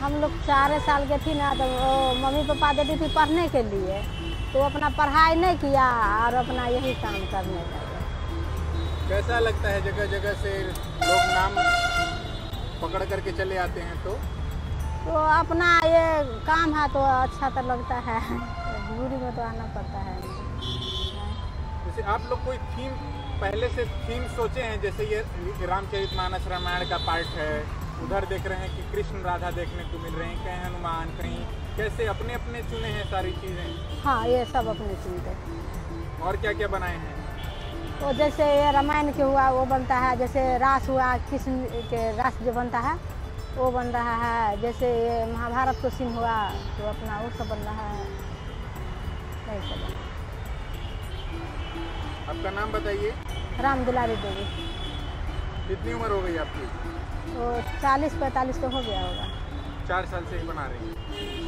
हम लोग 4 साल के थी ना, तो मम्मी पापा देती थी पढ़ने के लिए, तो अपना पढ़ाई नहीं किया और अपना यही काम करने लगे। कैसा लगता है जगह जगह से लोग नाम पकड़ करके चले आते हैं तो अपना ये काम है तो अच्छा तो लगता है, दूरी में तो आना पड़ता है। जैसे आप लोग कोई थीम पहले से थीम सोचे हैं, जैसे ये रामचरितमानस रामायण का पार्ट है, उधर देख रहे हैं कि कृष्ण राधा देखने को मिल रहे हैं, कहीं हनुमान, कहीं कैसे अपने अपने चुने हैं सारी चीज़ें? हाँ, ये सब अपने चुनते। और क्या क्या बनाए हैं? तो जैसे ये रामायण के हुआ वो बनता है, जैसे रास हुआ कृष्ण के रास जो बनता है वो बन रहा है, जैसे ये महाभारत को सीन हुआ तो अपना वो सब बन रहा है, यही सब बना। आपका नाम बताइए। राम दुलारी देवी। कितनी उम्र हो गई आपकी? तो 40-45 तो हो गया होगा। 4 साल से ही बना रही हैं।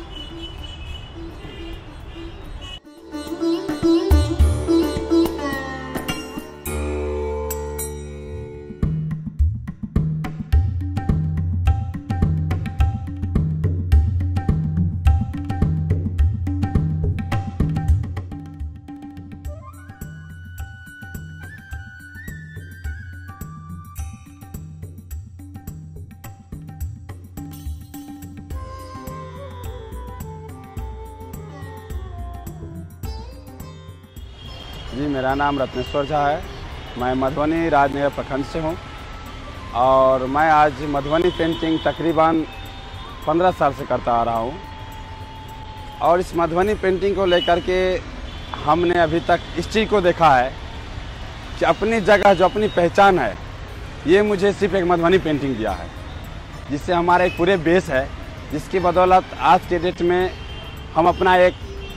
जी, मेरा नाम रत्नेश्वर झा है। मैं मधुबनी राजनगर प्रखंड से हूँ और मैं आज मधुबनी पेंटिंग तकरीबन 15 साल से करता आ रहा हूँ। और इस मधुबनी पेंटिंग को लेकर के हमने अभी तक इस चीज़ को देखा है कि अपनी जगह जो अपनी पहचान है, ये मुझे सिर्फ एक मधुबनी पेंटिंग दिया है, जिससे हमारा एक पूरे बेस है, जिसकी बदौलत आज के डेट में हम अपना एक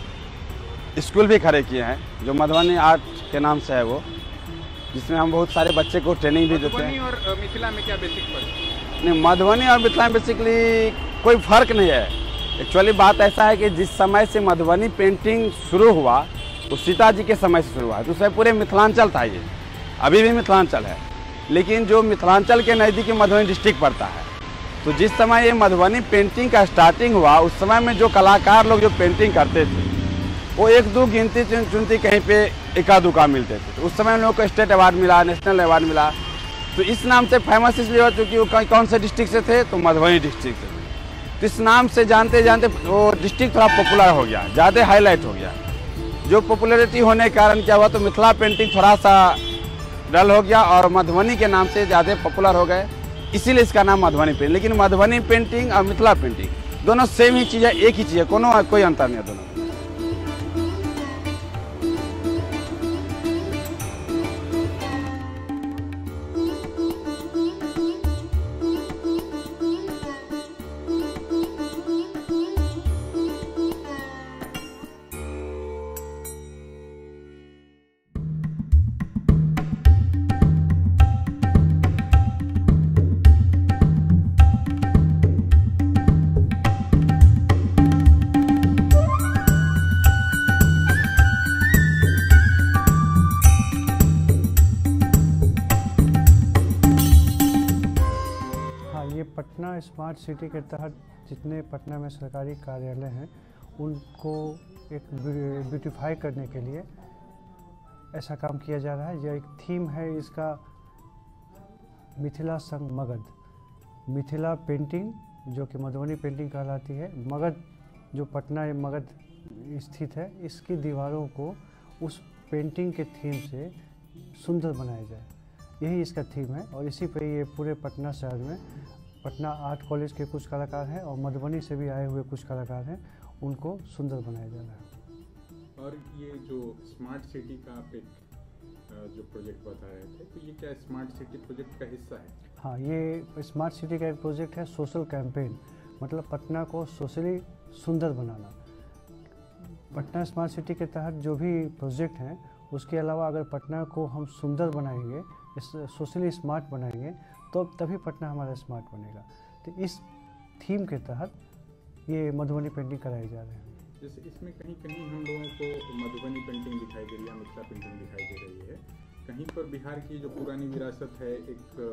स्कूल भी खड़े किए हैं जो मधुबनी आर्ट के नाम से है वो, जिसमें हम बहुत सारे बच्चे को ट्रेनिंग भी देते हैं। मधुबनी और मिथिला में क्या बेसिक फर्क? नहीं, मधुबनी और मिथिला में बेसिकली कोई फर्क नहीं है। एक्चुअली बात ऐसा है कि जिस समय से मधुबनी पेंटिंग शुरू हुआ वो सीता जी के समय से शुरू हुआ, तो उससे पूरे मिथिलांचल था, ये अभी भी मिथिलांचल है, लेकिन जो मिथिलांचल के नज़दीक मधुबनी डिस्ट्रिक्ट पड़ता है। तो जिस समय ये मधुबनी पेंटिंग का स्टार्टिंग हुआ, उस समय में जो कलाकार लोग जो पेंटिंग करते थे वो 1-2 गिनती चुनती कहीं पे एका दुका मिलते थे। तो उस समय हम लोगों को स्टेट अवार्ड मिला, नेशनल अवार्ड मिला। तो इस नाम से फेमस इसलिए हुआ क्योंकि वो कौन से डिस्ट्रिक्ट से थे, तो मधुबनी डिस्ट्रिक्ट से थे। तो इस नाम से जानते जानते वो डिस्ट्रिक्ट थोड़ा पॉपुलर हो गया, ज़्यादा हाईलाइट हो गया। जो पॉपुलरिटी होने के कारण क्या हुआ, तो मिथिला पेंटिंग थोड़ा सा डल हो गया और मधुबनी के नाम से ज़्यादा पॉपुलर हो गए, इसीलिए इसका नाम मधुबनी पेंटिंग। लेकिन मधुबनी पेंटिंग और मिथिला पेंटिंग दोनों सेम ही चीज़ है, एक ही चीज़ है, कोई अंतर नहीं है दोनों। पटना स्मार्ट सिटी के तहत जितने पटना में सरकारी कार्यालय हैं उनको एक ब्यूटीफाई करने के लिए ऐसा काम किया जा रहा है। यह एक थीम है इसका, मिथिला संग मगध। मिथिला पेंटिंग जो कि मधुबनी पेंटिंग कहलाती है, मगध जो पटना मगध स्थित है, इसकी दीवारों को उस पेंटिंग के थीम से सुंदर बनाया जाए, यही इसका थीम है। और इसी पे ये पूरे पटना शहर में पटना आर्ट कॉलेज के कुछ कलाकार हैं और मधुबनी से भी आए हुए कुछ कलाकार हैं, उनको सुंदर बनाया जा रहा है। और ये जो स्मार्ट सिटी का आप एक जो प्रोजेक्ट बता रहे थे, तो ये क्या स्मार्ट सिटी प्रोजेक्ट का हिस्सा है? हाँ, ये स्मार्ट सिटी का एक प्रोजेक्ट है, सोशल कैंपेन, मतलब पटना को सोशली सुंदर बनाना। पटना स्मार्ट सिटी के तहत जो भी प्रोजेक्ट हैं, उसके अलावा अगर पटना को हम सुंदर बनाएंगे, सोशली स्मार्ट बनाएंगे, तो तभी पटना हमारा स्मार्ट बनेगा। तो इस थीम के तहत ये मधुबनी पेंटिंग कराए जा रहे हैं। जैसे इसमें कहीं कहीं हम लोगों को मधुबनी पेंटिंग दिखाई दे रही है, मिथिला पेंटिंग दिखाई दे रही है, कहीं पर बिहार की जो पुरानी विरासत है, एक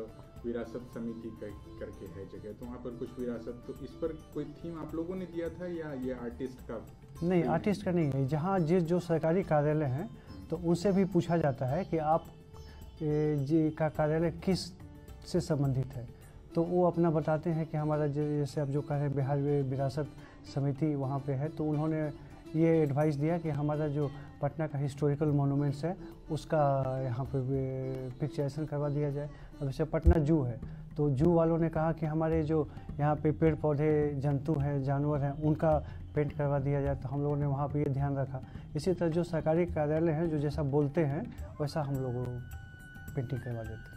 विरासत समिति करके है जगह, तो वहाँ पर कुछ विरासत, तो इस पर कोई थीम आप लोगों ने दिया था या ये आर्टिस्ट का? नहीं, आर्टिस्ट का नहीं है। जहाँ जो सरकारी कार्यालय हैं तो उनसे भी पूछा जाता है कि आप जी का कार्यालय किस से संबंधित है, तो वो अपना बताते हैं कि हमारा जैसे आप जो कह रहे हैं बिहार विरासत समिति वहाँ पे है, तो उन्होंने ये एडवाइस दिया कि हमारा जो पटना का हिस्टोरिकल मोनूमेंट्स है उसका यहाँ पे पिक्चराइजेशन करवा दिया जाए। अब जैसे पटना जू है तो जू वालों ने कहा कि हमारे जो यहाँ पे पेड़ पौधे जंतु हैं जानवर हैं उनका पेंट करवा दिया जाए, तो हम लोगों ने वहाँ पे ये ध्यान रखा। इसी तरह जो सरकारी कार्यालय हैं जो जैसा बोलते हैं वैसा हम लोग पेंटिंग करवा देते हैं।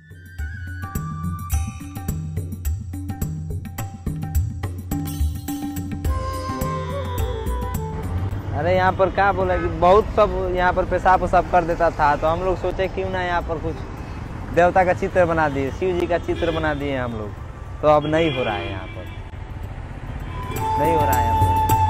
अरे यहाँ पर क्या बोला कि बहुत सब यहाँ पर पेशाब वसाब कर देता था, तो हम लोग सोचे क्यों ना यहाँ पर कुछ देवता का चित्र बना दिए, शिव जी का चित्र बना दिए हम लोग। तो अब नहीं हो रहा है, यहाँ पर नहीं हो रहा है हम लोग।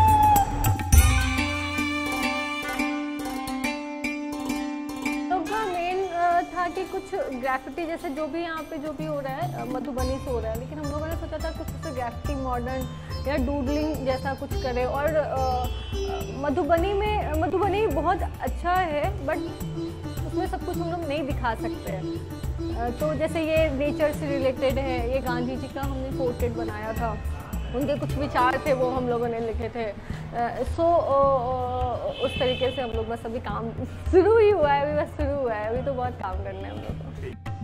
था कि कुछ ग्राफिटी जैसे जो भी यहाँ पे जो भी हो रहा है मधुबनी से हो रहा है, लेकिन हम लोगों ने सोचा था कुछ ऐसे ग्राफिटी मॉडर्न या डूडलिंग जैसा कुछ करें। और मधुबनी बहुत अच्छा है बट उसमें सब कुछ हम लोग नहीं दिखा सकते हैं। तो जैसे ये नेचर से रिलेटेड है, ये गांधी जी का हमने पोर्ट्रेट बनाया था, उनके कुछ विचार थे वो हम लोगों ने लिखे थे। उस तरीके से हम लोग बस अभी काम शुरू ही हुआ है, अभी बस शुरू हुआ है, अभी तो बहुत काम करना है हम लोग को।